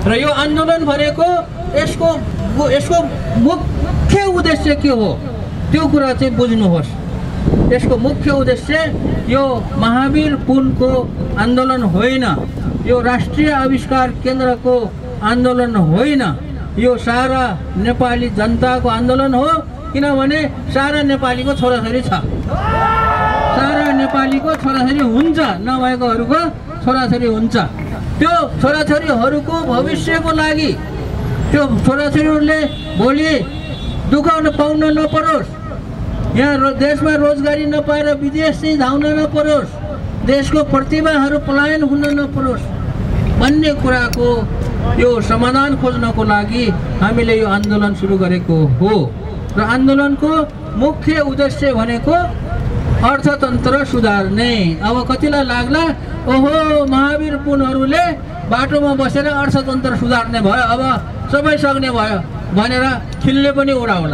र यो आन्दोलन भनेको यसको मुख्य उद्देश्य के हो त्यो कुरा चाहिँ बुझ्नुहोस्। यसको मुख्य उद्देश्य यो महावीर पुनको आन्दोलन होइन, यो राष्ट्रिय आविष्कार केन्द्रको आन्दोलन होइन, यो सारा नेपाली जनताको आन्दोलन हो। किनभने सारा नेपालीको छोराछोरी छ, सारा नेपालीको छोराछोरी हुन्छ, नभएकोहरूको छोराछोरी हुन्छ। त्यो छोराछोरीहरूको भविष्यको लागि, त्यो छोराछोरीहरूले भोलि दुःख पाउन नपरोस्, यहाँ देशमा रोजगारी नपाएर विदेश चाहिँ धाउन नपरोस्, देशको प्रतिभाहरू पलायन हुन नपरोस् भन्ने कुराको यो समाधान खोज्नको लागि हामीले यो आन्दोलन सुरु गरेको हो। र आन्दोलनको मुख्य उद्देश्य भनेको अर्थतन्त्र सुधार्ने। अब कतिलाई लाग्ला ओहो महावीर पुनहरूले बाटोमा बसेर अर्थतन्त्र सुधार्ने भयो, अब सबै सक्ने भयो भनेर खिल्ले पनि उडाउला।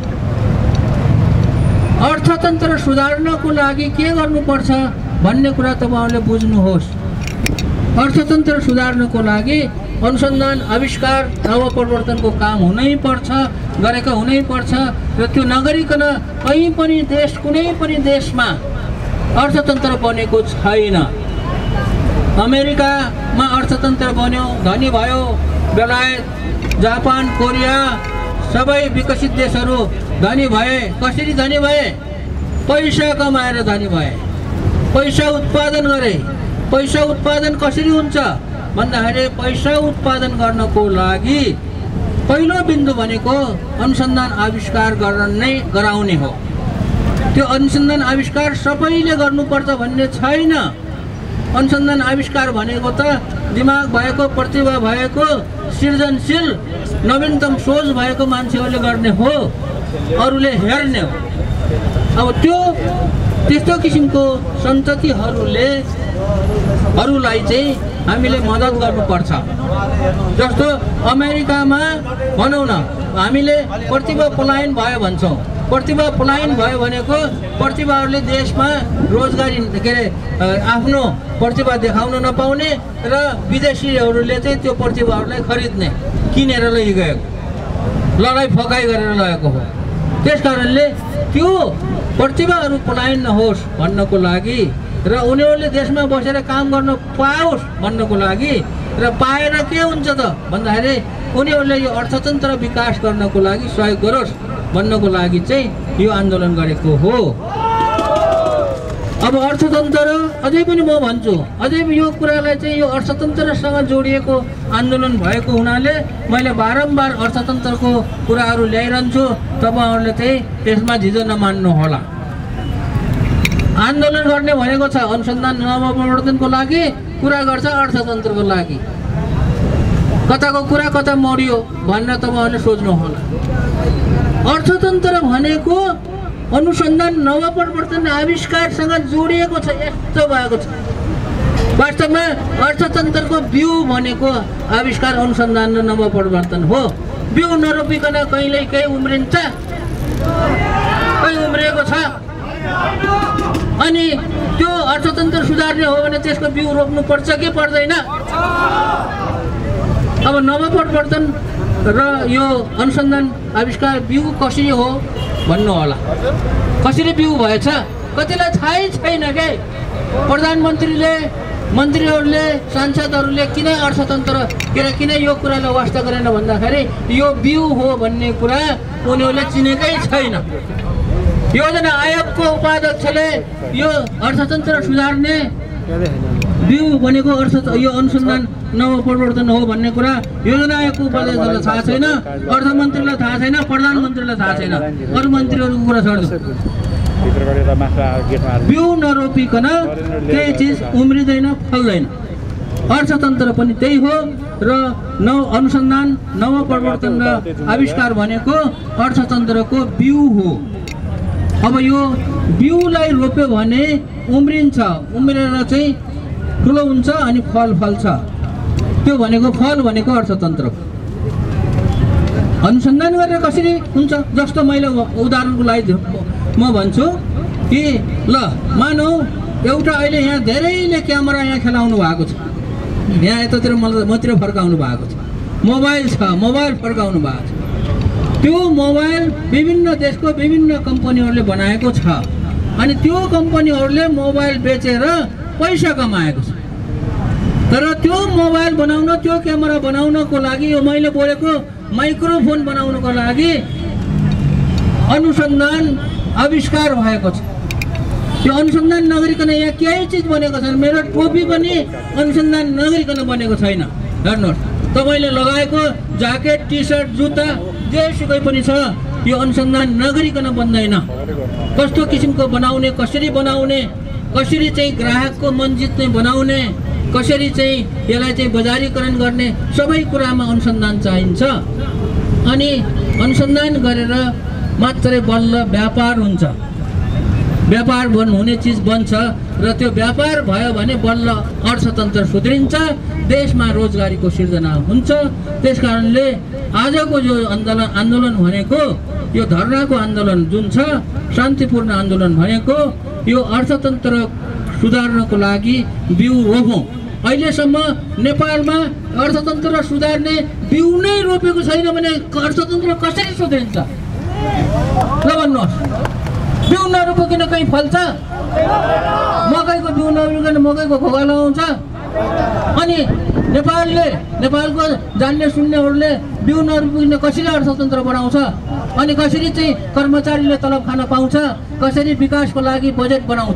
अर्थतन्त्र सुधार्नको लागि के गर्नुपर्छ भन्ने कुरा तपाईहरुले बुझ्नुहोस्। अर्थतन्त्र सुधार्नको लागि अनुसन्धान आविष्कार नवपरिवर्तनको काम हुनै पर्छ, गरेको हुनै पर्छ। र त्यो नगरिकन कहीँ पनि देश, कुनै पनि देशमा अर्थतन्त्र बनेको छैन। अमेरिकामा अर्थतन्त्र बन्यो, धनी भयो, बेलायत, जापान, कोरिया सबै विकसित देशहरू धनी भए। कसरी धनी भए? पैसा कमाएर धनी भए, पैसा उत्पादन गरे। पैसा उत्पादन कसरी हुन्छ भन्दाखेरि पैसा उत्पादन गर्नको लागि पहिलो बिन्दु भनेको अनुसन्धान आविष्कार गराउने हो। त्यो अनुसन्धान आविष्कार सबैले गर्नुपर्छ भन्ने छैन। अनुसन्धान आविष्कार भनेको त दिमाग भएको, प्रतिभा भएको, सृजनशील नवीनतम सोच भएको मान्छेहरूले गर्ने हो, अरूले हेर्ने हो। अब त्यस्तो किसिमको सन्ततिहरूलाई चाहिँ हामीले मद्दत गर्नुपर्छ। जस्तो अमेरिकामा भनौँ न, हामीले प्रतिभा पलायन भयो भन्छौँ। प्रतिभा पलायन भयो भनेको प्रतिभाहरूले देशमा रोजगारी के अरे आफ्नो प्रतिभा देखाउन नपाउने र विदेशीहरूले चाहिँ त्यो प्रतिभाहरूलाई खरिद्ने, किनेर लैगएको, लडाइँ फकाइ गरेर लगेको हो। त्यसकारणले त्यो प्रतिभाहरू पलायन नहोस् भन्नको लागि र उनीहरूले देशमा बसेर काम गर्न पाओस् भन्नको लागि र पाएर के हुन्छ त भन्दाखेरि उनीहरूले यो अर्थतन्त्र विकास गर्नको लागि सहयोग गरोस् भन्नको लागि चाहिँ यो आन्दोलन गरेको हो। अब अर्थतन्त्र अझै पनि म भन्छु, अझै यो कुरालाई चाहिँ यो अर्थतन्त्रसँग जोडिएको आन्दोलन भएको हुनाले मैले बारम्बार अर्थतन्त्रको कुराहरू ल्याइरहन्छु। तपाईहरुले चाहिँ त्यसमा झिझो नमान्नु होला। आन्दोलन गर्ने भनेको छ अनुसन्धान नवपरिवर्तनको लागि, कुरा गर्छ अर्थतन्त्रको लागि। कताको कुरा कता मरियो भनेर तपाईहरुले सोच्नु होला। अर्थतन्त्र भनेको अनुसन्धान नवपरिवर्तन आविष्कारसँग जोडिएको छ, यस्तो भएको छ। वास्तवमा अर्थतन्त्रको बिउ भनेको आविष्कार, अनुसन्धान र नवपरिवर्तन हो। बिउ नरोपिकन कहिल्यै केही उम्रिन्छ, कहीँ उम्रिएको छ। अनि त्यो अर्थतन्त्र सुधार्ने हो भने त्यसको बिउ रोप्नु पर्छ कि पर्दैन? अब नवपरिवर्तन र यो अनुसन्धान आविष्कार बिउ कसरी हो भन्नु होला। कसरी बिउ भएछ कतिलाई थाहै छैन के। प्रधानमन्त्रीले, मन्त्रीहरूले, सांसदहरूले किन अर्थतन्त्र किन यो कुरालाई वास्ता गरेन भन्दाखेरि यो बिउ हो भन्ने कुरा उनीहरूले चिनेकै छैन। योजना आयोगको उपाध्यक्षले यो अर्थतन्त्र सुधार्ने बिउ भनेको यो अनुसन्धान नवपरिवर्तन हो भन्ने कुरा योजना आयोगको उपाध्यक्षलाई थाहा छैन, अर्थमन्त्रीलाई थाहा छैन, प्रधानमन्त्रीलाई थाहा छैन। अरू मन्त्रीहरूको कुरा छोड्नु। बिउ नरोपिकन केही चिज उम्रिँदैन, फल्दैन। अर्थतन्त्र पनि त्यही हो र अनुसन्धान नवपरिवर्तन र आविष्कार भनेको अर्थतन्त्रको बिउ हो। अब यो बिउलाई रोप्यो भने उम्रिन्छ, उम्रेर चाहिँ ठुलो हुन्छ अनि फल फल्छ। त्यो भनेको फल भनेको अर्थतन्त्र। अनुसन्धान गरेर कसरी हुन्छ? जस्तो मैले उदाहरणको लागि म भन्छु कि ल मानौ एउटा अहिले यहाँ धेरैले क्यामेरा यहाँ खेलाउनु भएको छ, यहाँ यतातिर मतिर फर्काउनु भएको छ। मोबाइल छ, मोबाइल फर्काउनु भएको छ। त्यो मोबाइल विभिन्न देशको विभिन्न कम्पनीहरूले बनाएको छ अनि त्यो कम्पनीहरूले मोबाइल बेचेर पैसा कमाएको छ। तर त्यो मोबाइल बनाउन, त्यो क्यामेरा बनाउनको लागि यो मैले बोलेको माइक्रोफोन बनाउनको लागि अनुसन्धान आविष्कार भएको छ। त्यो अनुसन्धान नगरिकन यहाँ केही चिज बनेको छैन। मेरो टोपी पनि अनुसन्धान नगरिकन बनेको छैन। हेर्नुहोस्, तपाईँले लगाएको ज्याकेट, टी सर्ट, जुत्ता जेसुकै पनि छ, यो अनुसन्धान नगरिकन बन्दैन। कस्तो किसिमको बनाउने, कसरी बनाउने, कसरी चाहिँ ग्राहकको मन जित्ने बनाउने, कसरी चाहिँ यसलाई चाहिँ बजारीकरण गर्ने, सबै कुरामा अनुसन्धान चाहिन्छ। अनि अनुसन्धान गरेर मात्रै बल्ल व्यापार हुन्छ। व्यापार हुने चिज बन्छ र त्यो व्यापार भयो भने बल्ल अर्थतन्त्र सुध्रिन्छ, देशमा रोजगारीको सिर्जना हुन्छ। त्यसकारणले आजको जो आन्दोलन भनेको, यो धरनाको आन्दोलन जुन छ, शान्तिपूर्ण आन्दोलन भनेको यो अर्थतन्त्र सुधार्नको लागि बिउ रोपौँ। अहिलेसम्म नेपालमा अर्थतन्त्र सुधार्ने बिउ नै रोपेको छैन भने अर्थतन्त्र कसरी सुध्रिन्छ? ल भन्नुहोस्, बिउ नरोपिकन कहीँ फल्छ? मकैको बिउ नरोपिकन मकैको खोका लगाउँछ? अनि नेपालको जान्ने सुन्नेहरूले बिउ नरोपिकन कसरी अर्थतन्त्र बढाउँछ? अनि कसरी चाहिँ कर्मचारीले तलब खान पाउँछ? कसरी विकासको लागि बजेट बनाउँछ?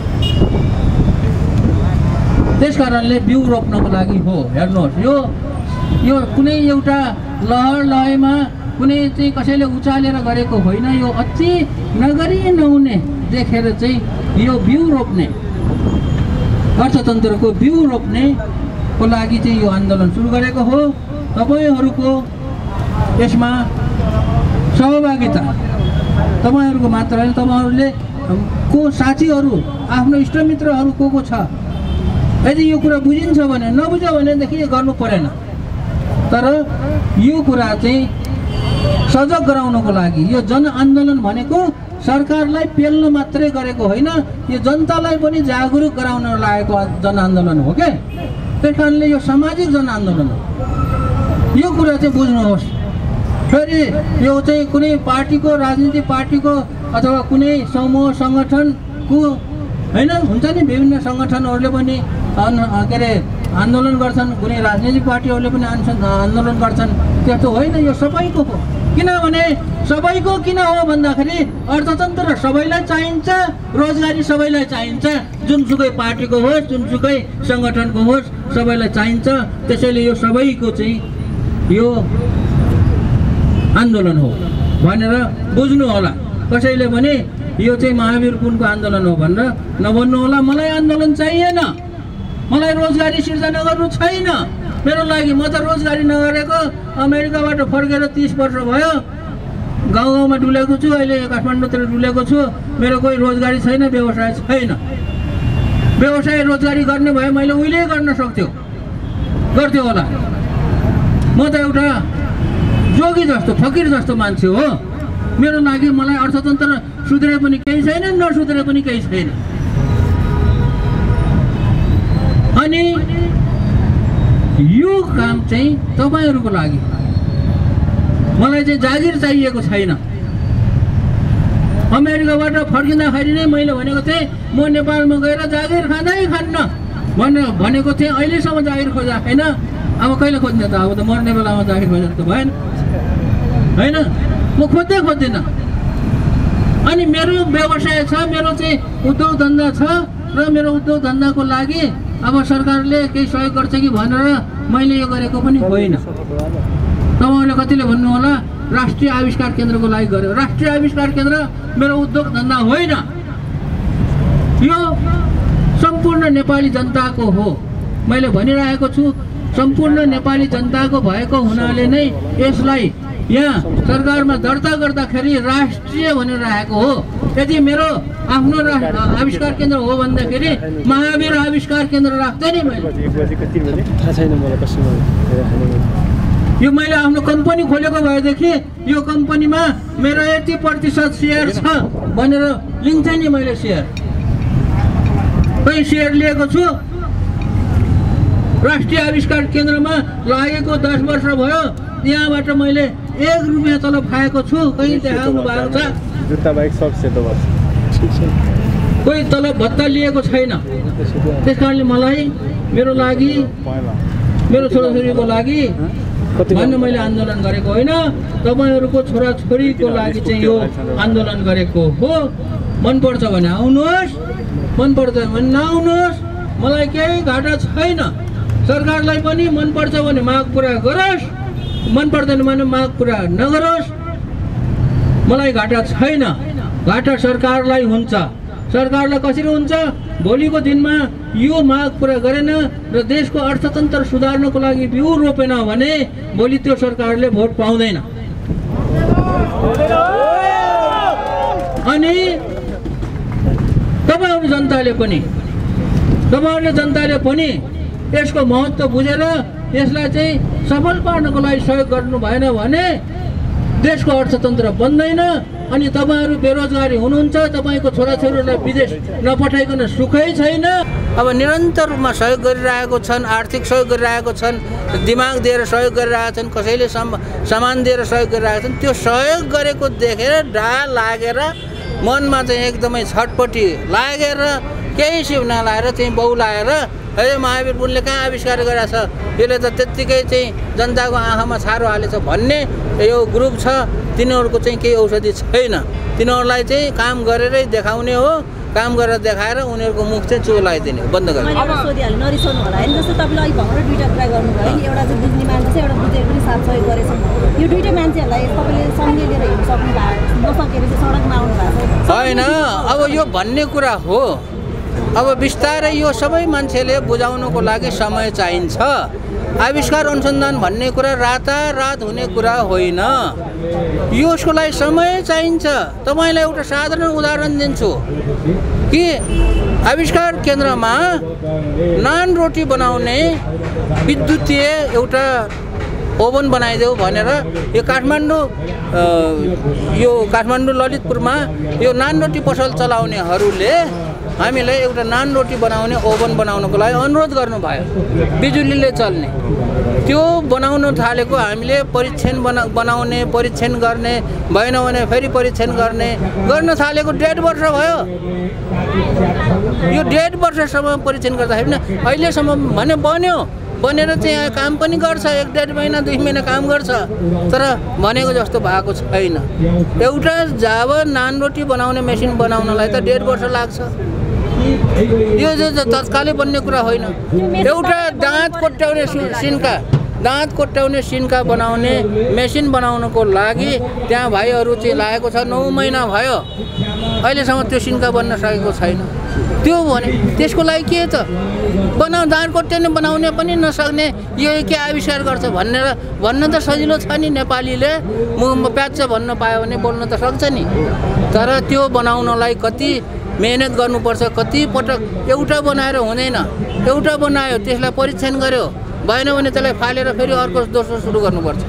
त्यसकारणले बिउ रोप्नको लागि हो। हेर्नुहोस्, यो कुनै एउटा लहर लहैमा कुनै चाहिँ कसैले उचालेर गरेको होइन। यो अति नगरी नहुने देखेर चाहिँ यो बिउ रोप्ने, अर्थतन्त्रको बिउ रोप्ने को लागि चाहिँ यो आन्दोलन सुरु गरेको हो। तपाईहरूको यसमा सहभागिता तपाईहरूको मात्र होइन, तपाईहरूले को साथीहरू, आफ्नो इष्टमित्रहरू को छ, यदि यो कुरा बुझिन्छ भने, नबुझ्यो भनेदेखि गर्नु परेन। तर यो कुरा चाहिँ सजग गराउनको लागि यो जनआन्दोलन भनेको सरकारलाई पेल्न मात्रै गरेको होइन, यो जनतालाई पनि जागरुक गराउन लागेको जनआन्दोलन हो के। त्यस कारणले यो सामाजिक जनआन्दोलन हो। यो कुरा चाहिँ बुझ्नुहोस्। फेरि यो चाहिँ कुनै पार्टीको, राजनीतिक पार्टीको अथवा कुनै समूह सङ्गठनको होइन, हुन्छ नि विभिन्न सङ्गठनहरूले पनि के अरे आन्दोलन गर्छन्, कुनै राजनीतिक पार्टीहरूले पनि आन्दोलन गर्छन्, त्यस्तो होइन। यो सबैको हो। किनभने सबैको किन हो भन्दाखेरि अर्थतन्त्र सबैलाई चाहिन्छ, रोजगारी सबैलाई चाहिन्छ, जुनसुकै पार्टीको होस्, जुनसुकै सङ्गठनको होस्, सबैलाई चाहिन्छ। त्यसैले यो सबैको चाहिँ यो आन्दोलन हो भनेर बुझ्नु होला। कसैले पनि यो चाहिँ महावीर पुनको आन्दोलन हो भनेर नभन्नु होला। मलाई आन्दोलन चाहिएन, मलाई रोजगारी सिर्जना गर्नु छैन। मेरो लागि म त रोजगारी नगरेको अमेरिकाबाट फर्केर 30 वर्ष भयो, गाउँ गाउँमा डुलेको छु, अहिले काठमाडौँतिर डुलेको छु। मेरो कोही रोजगारी छैन, व्यवसाय छैन। व्यवसाय रोजगारी गर्ने भए मैले उहिले गर्न गर्थ्यो होला। म त एउटा जोगी जस्तो, फकिर जस्तो मान्छे हो। मेरो लागि मलाई अर्थतन्त्र सुध्रे पनि केही छैन, नसुध्रे पनि केही छैन। अनि यो काम चाहिँ तपाईहरूको लागि, मलाई चाहिँ जागिर चाहिएको छैन। अमेरिकाबाट फर्किँदाखेरि नै मैले भनेको थिएँ म नेपालमा गएर जागिर खाँदै खान्न भनेको थिएँ। अहिलेसम्म जागिर खोजा छैन। अब कहिले खोज्ने त? अब त मर्ने बेलामा जागिर खोजेर त भएन होइन। म खोज्दिनँ। अनि मेरो व्यवसाय छ, मेरो चाहिँ उद्योग धन्दा छ र मेरो उद्योग धन्दाको लागि अब सरकारले केही सहयोग गर्छ कि भनेर मैले यो गरेको पनि होइन। तपाईँहरूले कतिले भन्नु होला राष्ट्रिय आविष्कार केन्द्रको लागि गर्यो। राष्ट्रिय आविष्कार केन्द्र मेरो उद्योग धन्दा होइन, यो सम्पूर्ण नेपाली जनताको हो। मैले भनिरहेको छु, सम्पूर्ण नेपाली जनताको भएको हुनाले नै यसलाई यहाँ सरकारमा दर्ता गर्दाखेरि राष्ट्रिय भनेर राखेको हो। यदि मेरो आफ्नो आविष्कार केन्द्र हो भन्दाखेरि महावीर आविष्कार केन्द्र राख्दैन नि मैले। यो मैले आफ्नो कम्पनी खोलेको भएदेखि यो कम्पनीमा मेरो 80% सेयर छ भनेर लिन्छ नि मैले। सेयर कहीँ सेयर लिएको छु राष्ट्रिय आविष्कार केन्द्रमा लागेको 10 वर्ष भयो। यहाँबाट मैले 1 रुपैयाँ तलब खाएको छु, कहीँ देखाउनु भएको छ? जुत्ता बाइक सब सेतो बस कोही तलब भत्ता लिएको छैन। त्यसकारणले मलाई मेरो लागि, मेरो छोराछोरीको लागि भन्न मैले आन्दोलन गरेको होइन, तपाईहरुको छोराछोरीको लागि चाहिँ यो आन्दोलन गरेको हो। मन पर्छ भने आउनुहोस्, मन पर्दैन भने नआउनुहोस्, मलाई केही घाटा छैन। सरकारलाई पनि मन पर्छ भने माग पूरा गरोस्, मन पर्दैन भने माग पूरा नगरोस्, मलाई घाटा छैन। घाटा सरकारलाई हुन्छ। सरकारलाई कसरी हुन्छ? भोलिको दिनमा यो माग पूरा गरेन र देशको अर्थतन्त्र सुधार्नको लागि बिउ रोपेन भने भोलि त्यो सरकारले भोट पाउँदैन। अनि तपाईहरु जनताले पनि यसको महत्त्व बुझेर यसलाई चाहिँ सफल पार्नको लागि सहयोग गर्नु भएन भने देशको अर्थतन्त्र बन्दैन। अनि तपाईहरु बेरोजगारी हुनुहुन्छ, तपाईको छोराछोरीलाई विदेश नपठाइकन सुखै छैन। अब निरन्तर रूपमा सहयोग गरिरहेको छन्, आर्थिक सहयोग गरिरहेको छन्, दिमाग दिएर सहयोग गरिरहेका छन्, कसैले सामान दिएर सहयोग गरिरहेका छन्। त्यो सहयोग गरेको देखेर ढाल लागेर मनमा चाहिँ एकदमै छटपटी लागेर केही सिप नलाएर चाहिँ बौलाएर महावीर पुनले कहाँ आविष्कार गरेको छ, यसले त त्यत्तिकै चाहिँ जनताको आँखामा छारो हालेछ भन्ने यो ग्रुप छ। तिनीहरूको चाहिँ केही औषधि छैन। तिनीहरूलाई चाहिँ काम गरेरै देखाउने हो, काम गरेर देखाएर उनीहरूको मुख चाहिँ चोलाइदिने, बन्द गर्ने। नरिसाउनु होला हैन। जस्तो तपाईले अहिले भर्खर दुईटा कुरा गर्नुभयो नि, एउटा चाहिँ बुझ्ने मान्छे छ, एउटा बुझेर पनि साथ सहयोग गरेछ। यो दुईटा मान्छेहरूलाई तपाईले सँगै लिएर हिँड्न सक्नु भएको नसकेर चाहिँ सडकमा आउनु भएको होइन। अब यो भन्ने कुरा हो, अब बिस्तारै यो सबै मान्छेले बुझाउनको लागि समय चाहिन्छ। आविष्कार अनुसन्धान भन्ने कुरा रातारात हुने कुरा होइन, यसको लागि समय चाहिन्छ। तपाईलाई एउटा साधारण उदाहरण दिन्छु कि आविष्कार केन्द्रमा नान रोटी बनाउने विद्युतीय एउटा ओभन बनाइदेऊ भनेर यो काठमाडौँ ललितपुरमा यो नान रोटी पसल चलाउनेहरूले हामीलाई एउटा नान रोटी बनाउने ओभन बनाउनको लागि अनुरोध गर्नुभयो, बिजुलीले चल्ने। त्यो बनाउन थालेको हामीले परीक्षण बनाउने, परीक्षण गर्ने, भएन भने फेरि परीक्षण गर्न थालेको 1.5 वर्ष भयो। यो 1.5 वर्षसम्म परीक्षण गर्दाखेरि अहिलेसम्म भने बनेर चाहिँ यहाँ काम पनि गर्छ, 1.5 महिना 2 महिना काम गर्छ, तर भनेको जस्तो भएको छैन। एउटा जब नान रोटी बनाउने मेसिन बनाउनलाई त 1.5 वर्ष लाग्छ। यो तत्कालै बन्ने कुरा होइन। एउटा दाँत कोट्याउने सिन्का बनाउने मेसिन बनाउनको लागि त्यहाँ भाइहरू चाहिँ लागेको छ 9 महिना भयो, अहिलेसम्म त्यो सिन्का बन्न सकेको छैन। त्यो भने त्यसको लागि के त दाँत कोट्याउने बनाउने पनि नसक्ने यो के आविष्कार गर्छ भन्न त सजिलो छ नि। नेपालीले मुखमा प्याच्च भन्न पायो भने बोल्न त सक्छ नि, तर त्यो बनाउनलाई कति मेहनत गर्नुपर्छ, कति पटक। एउटा बनाएर हुँदैन, एउटा बनायो त्यसलाई परीक्षण गर्यो, भएन भने त्यसलाई फालेर फेरि अर्को दोस्रो सुरु गर्नुपर्छ।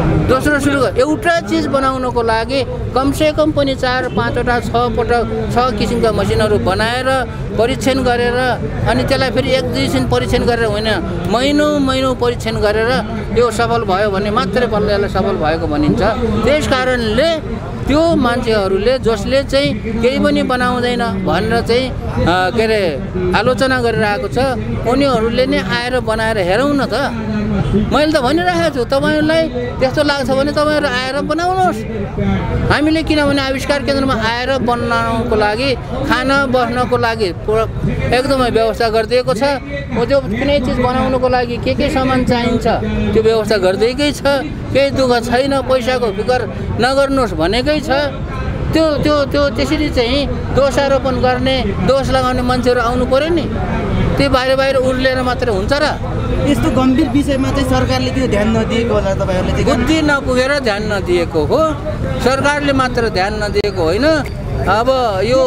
एउटा चिज बनाउनको लागि कमसेकम पनि 4-5वटा 6 किसिमका मसिनहरू बनाएर परीक्षण गरेर अनि त्यसलाई फेरि 1-2 दिन परीक्षण गरेर होइन, महिनौँ परीक्षण गरेर यो सफल भयो भने मात्रै बल्ल यसलाई सफल भएको भनिन्छ। त्यस कारणले त्यो मान्छेहरूले जसले चाहिँ केही पनि बनाउँदैन भनेर चाहिँ के अरे आलोचना गरिरहेको छ, उनीहरूले नै आएर बनाएर हेरौँ न त। मैले त भनिरहेको छु, तपाईहरुलाई त्यस्तो लाग्छ भने तपाईहरु आएर बनाउनुहोस्। हामीले किनभने आविष्कार केन्द्रमा आएर बनाउनको लागि, खाना बस्नको लागि एकदमै व्यवस्था गरिदिएको छ। त्यो कुनै चिज बनाउनको लागि के सामान चाहिन्छ त्यो व्यवस्था गरिदिएकै छ। केही दुःख छैन, पैसाको फिकर नगर्नुहोस् भनेकै छ। त्यो त्यसरी चाहिँ दोषारोपण गर्ने, दोष लगाउने मान्छेहरू आउनु पर्यो नि। त्यो बाहिर उर्लेर मात्र हुन्छ र? यस्तो गम्भीर विषयमा चाहिँ सरकारले किन ध्यान नदिएको होला? तपाईहरुले चाहिँ बुद्धि नपुगेर ध्यान नदिएको हो, सरकारले मात्र ध्यान नदिएको होइन। अब यो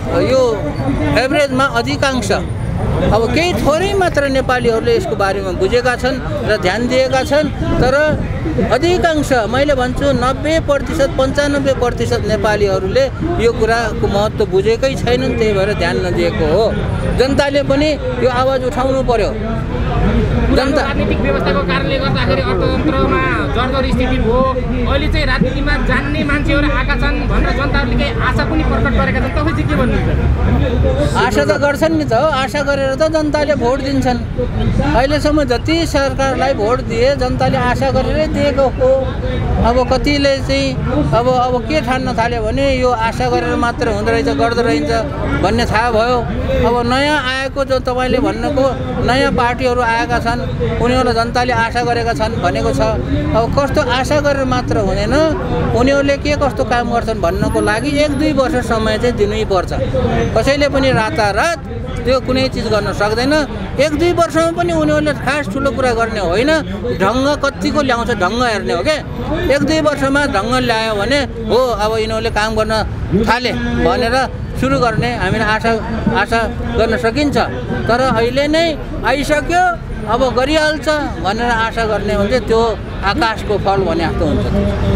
एभरेजमा अधिकांश, अब केही थोरै मात्र नेपालीहरूले यसको बारेमा बुझेका छन् र ध्यान दिएका छन्, तर अधिकांश मैले भन्छु 90%, 95% नेपालीहरूले यो कुराको महत्त्व बुझेकै छैनन्, त्यही भएर ध्यान नदिएको हो। जनताले पनि यो आवाज उठाउनु पर्यो। पुरानो राजनीतिक व्यवस्थाको कारणले गर्दाखेरि अर्थतन्त्रमा जर्जर स्थिति भयो। अहिले चाहिँ राजनीतिमा जान्ने मान्छेहरू आएका छन् भनेर जनताहरूले केही आशा पनि प्रकट गरेका छन्। तपाईँ चाहिँ के भन्नुहुन्छ? आशा त गर्छन् नि त हो, आशा गरेर त जनताले भोट दिन्छन्। अहिलेसम्म जति सरकारलाई भोट दिए जनताले आशा गरेरै दिएको हो। अब कतिले चाहिँ अब के ठान्न थाल्यो भने यो आशा गरेर मात्र हुँदो रहेछ, गर्दो रहेछ भन्ने थाहा भयो। अब नयाँ आएको जो तपाईँले भन्नुको नयाँ पार्टीहरू आएका छन्, उनीहरूलाई जनताले आशा गरेका छन् भनेको छ। अब कस्तो आशा गरेर मात्र हुँदैन, उनीहरूले के कस्तो काम गर्छन् भन्नको लागि 1-2 वर्ष समय चाहिँ दिनै पर्छ। कसैले पनि रातारात त्यो कुनै चिज गर्न सक्दैन। 1-2 वर्षमा पनि उनीहरूले खास ठुलो कुरा गर्ने होइन, ढङ्ग कतिको ल्याउँछ ढङ्ग हेर्ने हो क्या। 1-2 वर्षमा ढङ्ग ल्यायो भने हो अब यिनीहरूले काम गर्न थाले भनेर सुरु गर्ने हामीले आशा गर्न सकिन्छ। तर अहिले नै आइसक्यो अब गरिहाल्छ भनेर आशा गर्ने भने त्यो आकाशको फल भने जस्तो हुन्छ।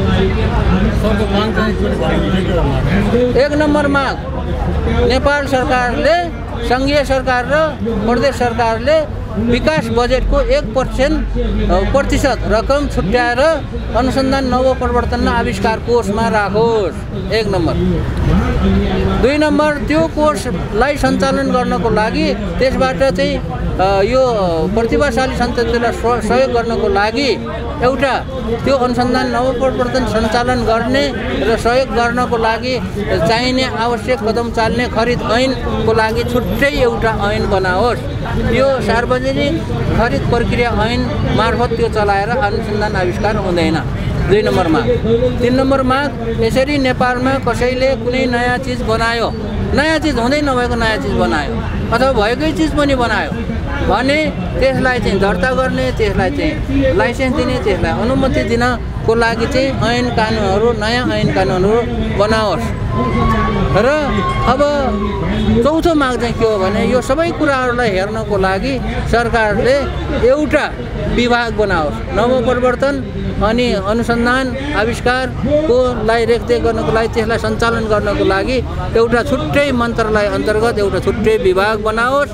1 नम्बर माग नेपाल सरकारले, सङ्घीय सरकार र प्रदेश सरकारले विकास बजेटको 1% रकम छुट्याएर अनुसन्धान नवप्रवर्तन र आविष्कार कोषमा राखोस्। 1 नम्बर। 2 नम्बर, त्यो कोषलाई सञ्चालन गर्नको लागि त्यसबाट चाहिँ यो प्रतिभाशाली सन्ततिलाई सहयोग गर्नको लागि एउटा त्यो अनुसन्धान नवप्रवर्तन सञ्चालन गर्ने र सहयोग गर्नको लागि चाहिने आवश्यक कदम चाल्ने खरिद ऐनको लागि छुट्टै एउटा ऐन बनाओस्। यो सार्वजनिक खरिद प्रक्रिया ऐन मार्फत त्यो चलाएर अनुसन्धान आविष्कार हुँदैन। 2 नम्बर माग। 3 नम्बर माग, यसरी नेपालमा कसैले कुनै नयाँ चिज बनायो, नयाँ चिज हुँदै नभएको नयाँ चिज बनायो अथवा भएकै चिज पनि बनायो भने त्यसलाई चाहिँ दर्ता गर्ने, त्यसलाई चाहिँ लाइसेन्स दिने, त्यसलाई अनुमति दिनको लागि चाहिँ ऐन कानुनहरू, नयाँ ऐन कानुनहरू बनाओस्। र अब चौथो माग चाहिँ के हो भने यो सबै कुराहरूलाई हेर्नको लागि सरकारले एउटा विभाग बनाओस्। नवप्रवर्तन अनि अनुसन्धान आविष्कारको लाई रेखदेख गर्नको लागि, त्यसलाई सञ्चालन गर्नको लागि एउटा छुट्टै मन्त्रालय अन्तर्गत एउटा छुट्टै विभाग बनाओस्